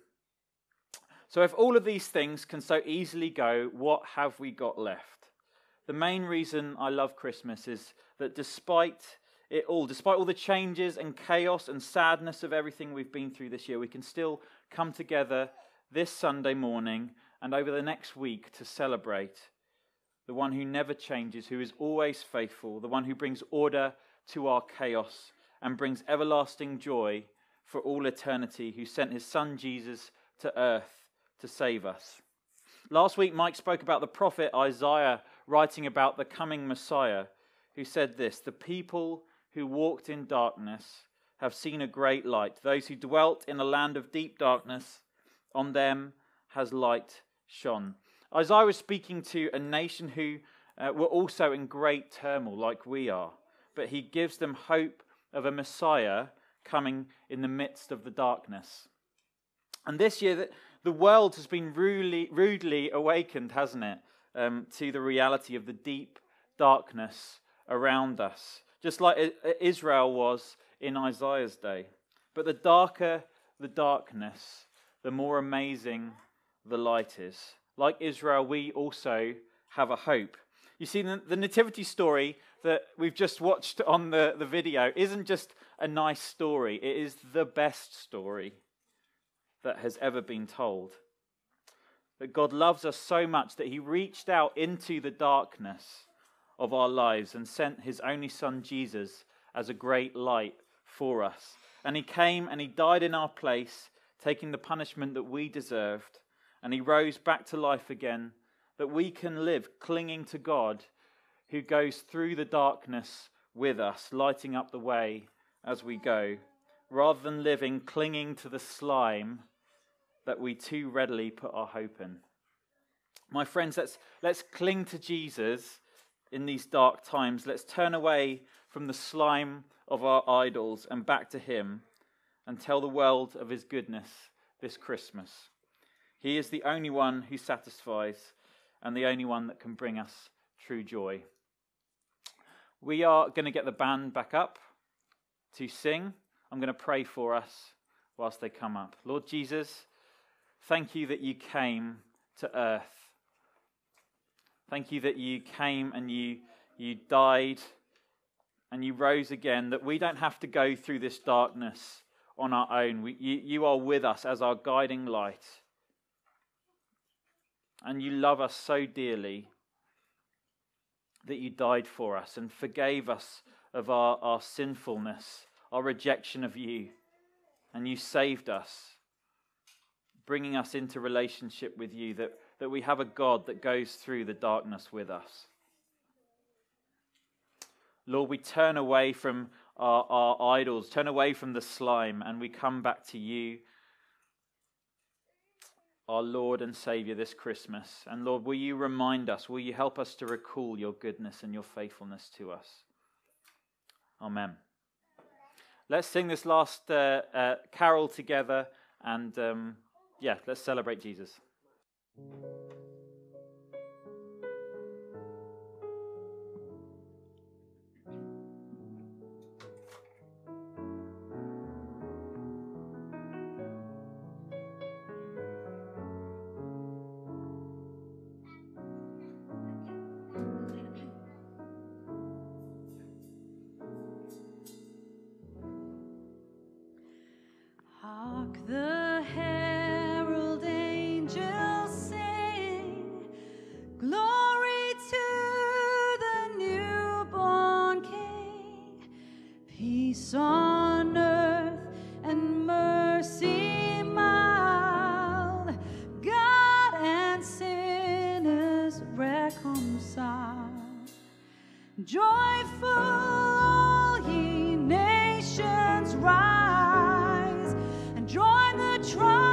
So if all of these things can so easily go, what have we got left? The main reason I love Christmas is that despite all the changes and chaos and sadness of everything we've been through this year, we can still come together this Sunday morning and over the next week to celebrate the one who never changes, who is always faithful, the one who brings order to our chaos and brings everlasting joy for all eternity, who sent his son Jesus to earth to save us. Last week, Mike spoke about the prophet Isaiah writing about the coming Messiah, who said this: "The people who walked in darkness have seen a great light. Those who dwelt in a land of deep darkness, on them has light shone." Isaiah was speaking to a nation who were also in great turmoil like we are, but he gives them hope of a Messiah coming in the midst of the darkness. And this year, the world has been rudely awakened, hasn't it, to the reality of the deep darkness around us, just like Israel was in Isaiah's day. But the darker the darkness, the more amazing the light is. Like Israel, we also have a hope. You see, the nativity story that we've just watched on the video isn't just a nice story. It is the best story that has ever been told. That God loves us so much that he reached out into the darkness of our lives and sent his only son Jesus as a great light for us. And he came and he died in our place, taking the punishment that we deserved. And he rose back to life again, that we can live clinging to God, who goes through the darkness with us, lighting up the way as we go, rather than living clinging to the slime that we too readily put our hope in. My friends, let's cling to Jesus in these dark times. Let's turn away from the slime of our idols and back to him and tell the world of his goodness this Christmas. He is the only one who satisfies and the only one that can bring us true joy. We are going to get the band back up to sing. I'm going to pray for us whilst they come up. Lord Jesus, thank you that you came to earth. Thank you that you came and you died and you rose again, that we don't have to go through this darkness on our own. You are with us as our guiding light. And you love us so dearly that you died for us and forgave us of our sinfulness, our rejection of you. And you saved us, bringing us into relationship with you, that we have a God that goes through the darkness with us. Lord, we turn away from our idols, turn away from the slime, and we come back to you, our Lord and Saviour, this Christmas. And Lord, will you remind us, will you help us to recall your goodness and your faithfulness to us? Amen. Let's sing this last carol together and let's celebrate Jesus. Hark the herald angels sing, glory to the newborn King, peace on earth and mercy mild, God and sinners reconciled. Joyful all ye nations rise, and join the tribe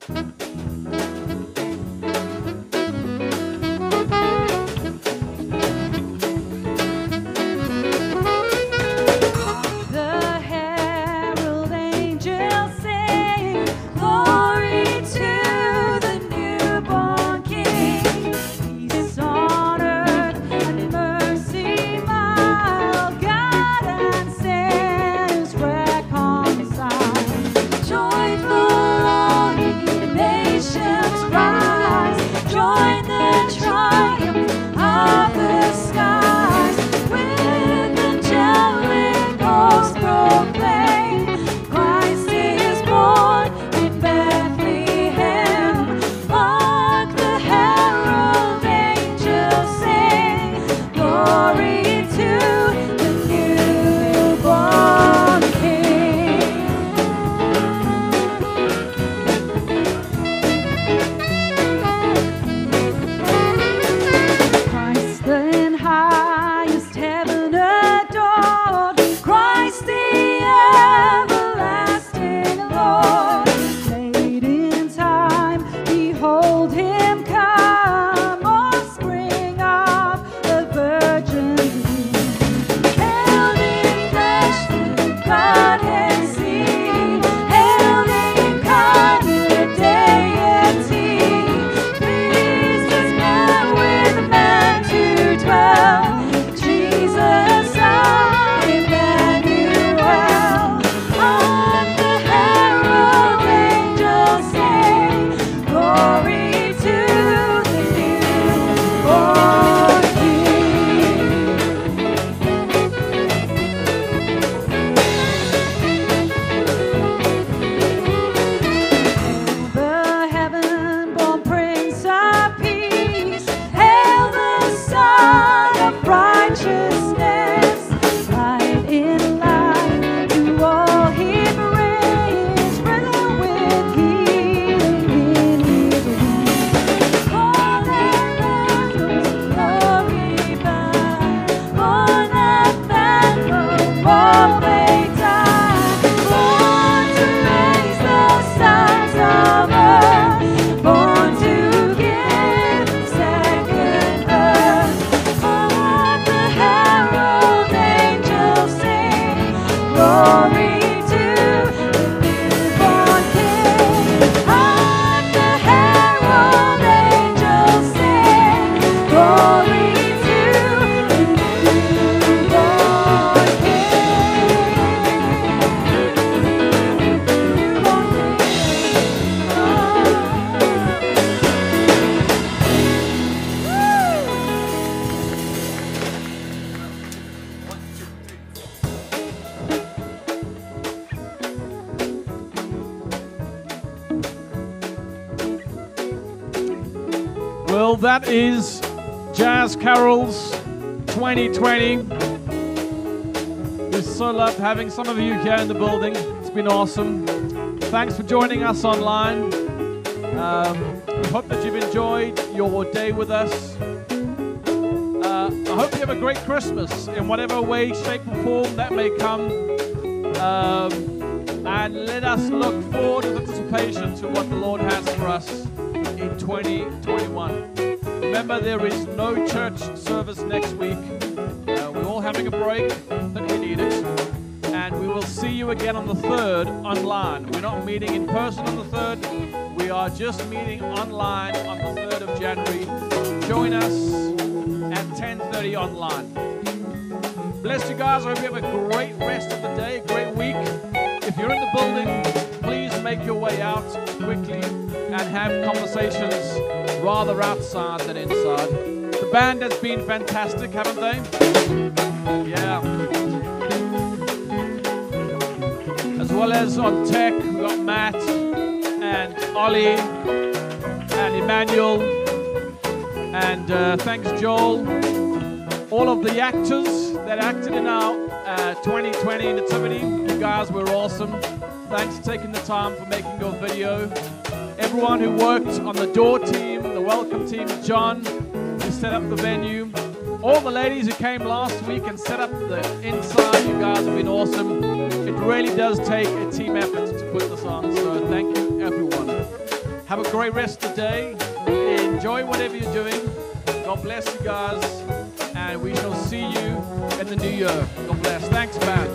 Well, that is Jazz Carols 2020. We so loved having some of you here in the building. It's been awesome. Thanks for joining us online. We hope that you've enjoyed your day with us. I hope you have a great Christmas in whatever way, shape, or form that may come. And let us look forward with anticipation to what the Lord has for us in 2021. Remember, there is no church service next week. We're all having a break that we needed. And we will see you again on the 3rd online. We're not meeting in person on the 3rd. We are just meeting online on the 3rd of January. Join us at 10:30 online. Bless you guys. I hope you have a great rest of the day, a great week. If you're in the building, please make your way out quickly and have conversations rather outside than inside. The band has been fantastic, haven't they? Yeah. As well as on tech, we've got Matt and Ollie and Emmanuel and thanks Joel. All of the actors that acted in our 2020 Nativity, you guys were awesome. Thanks for taking the time for making your video. Everyone who worked on the door team, the welcome team, John, who set up the venue. All the ladies who came last week and set up the inside, you guys have been awesome. It really does take a team effort to put this on, so thank you everyone. Have a great rest of the day. Enjoy whatever you're doing. God bless you guys. And we shall see you in the new year. God bless. Thanks, band.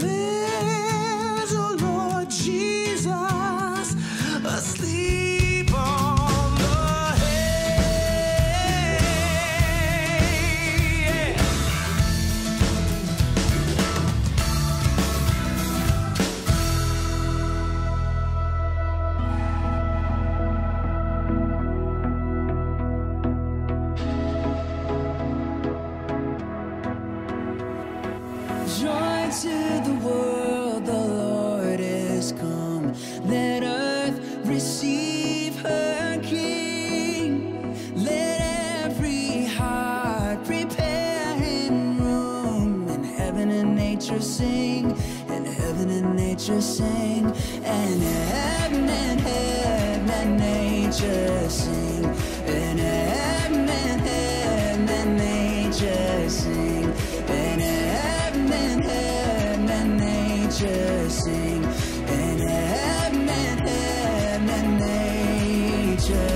asleep to the world, the Lord is come. Let earth receive her King. Let every heart prepare him room. And heaven and nature sing, and heaven and nature sing, and heaven and nature sing, and heaven and nature sing, and heaven and nature sing, and heaven and nature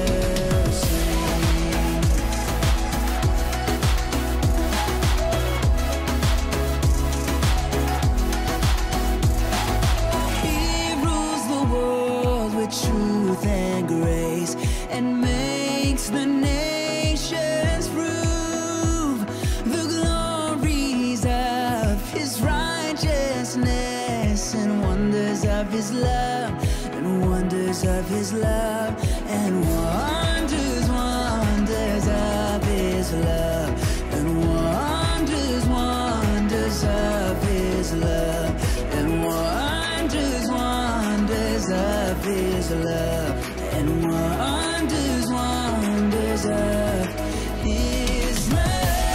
truth and grace, and makes the nations prove the glories of his righteousness, and wonders of his love, and wonders of his love, and wonders, wonders of his love, and wonders, wonders of his love, and wonders, wonders of his love, and wonders, wonders of his love.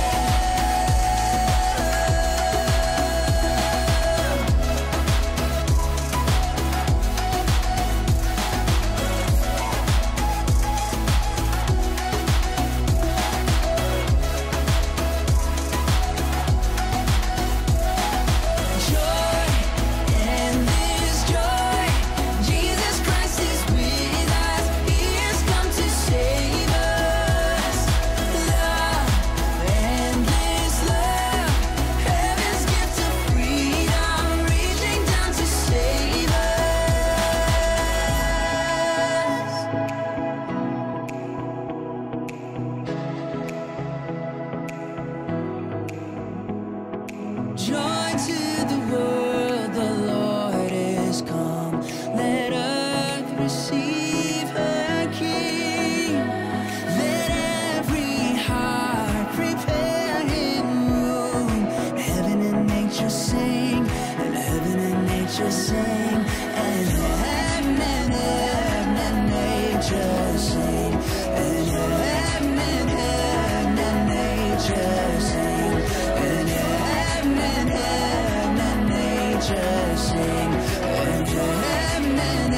Joy to the world, the Lord is come. Let earth receive her King. Let every heart prepare him room. Heaven and nature sing, and heaven and nature sing, and heaven and nature sing, and heaven and nature sing, and heaven and nature sing, and heaven and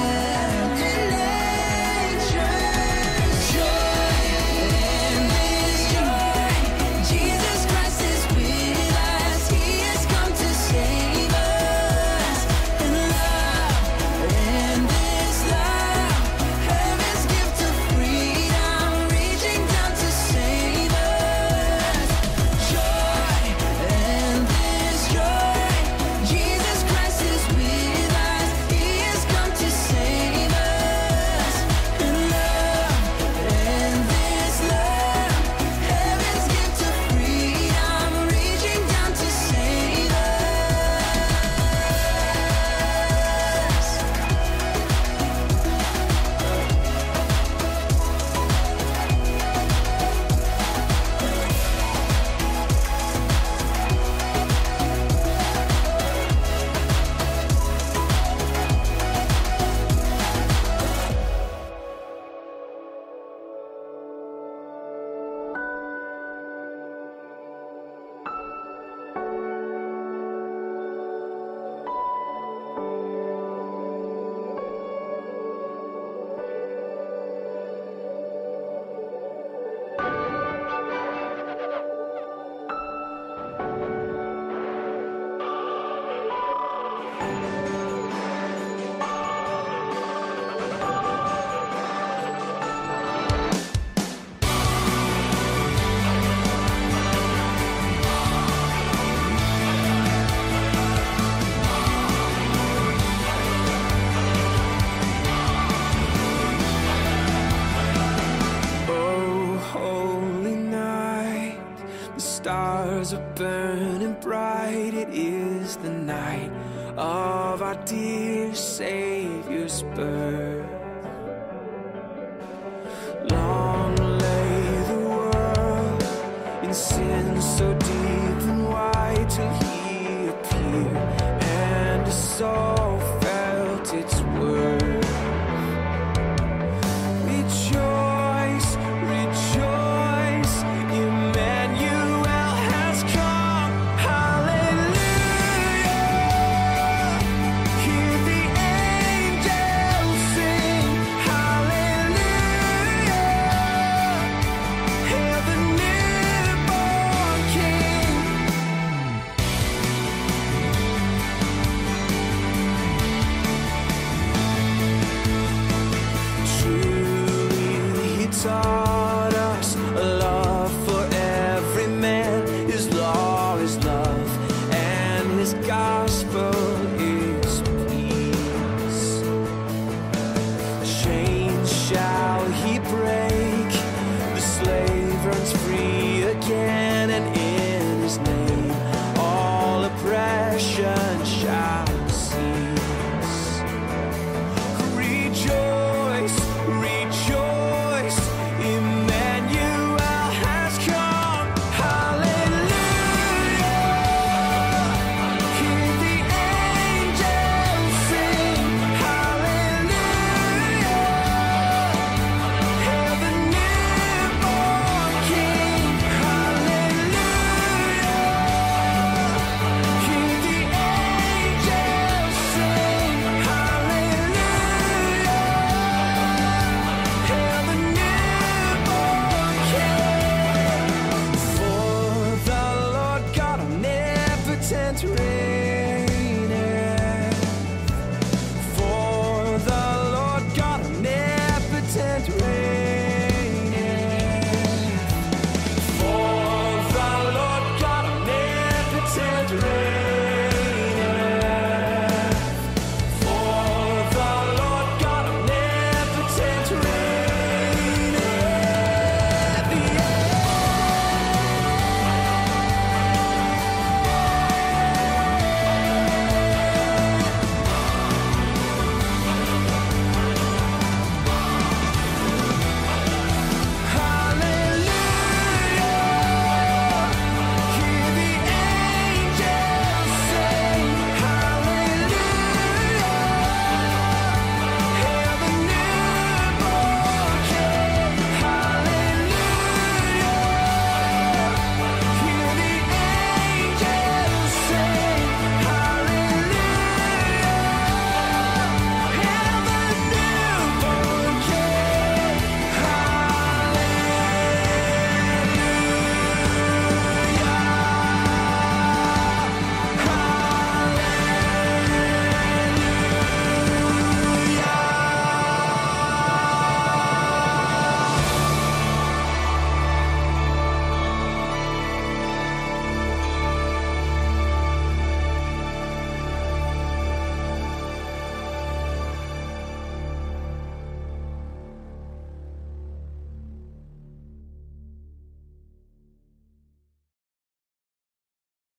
nature. Joy in this joy, Jesus Christ is with us. He has come to save us. And love in this love, heaven's gift of freedom, reaching down to save us. Joy in this joy, Jesus Christ is with us. He has come to save us. And love in this love, heaven's gift of freedom, reaching down to save us. Oh, holy night, the stars are burning bright. It is the night of our dear Savior's birth. Long lay the world in sin so deep and wide till he appeared. sorry.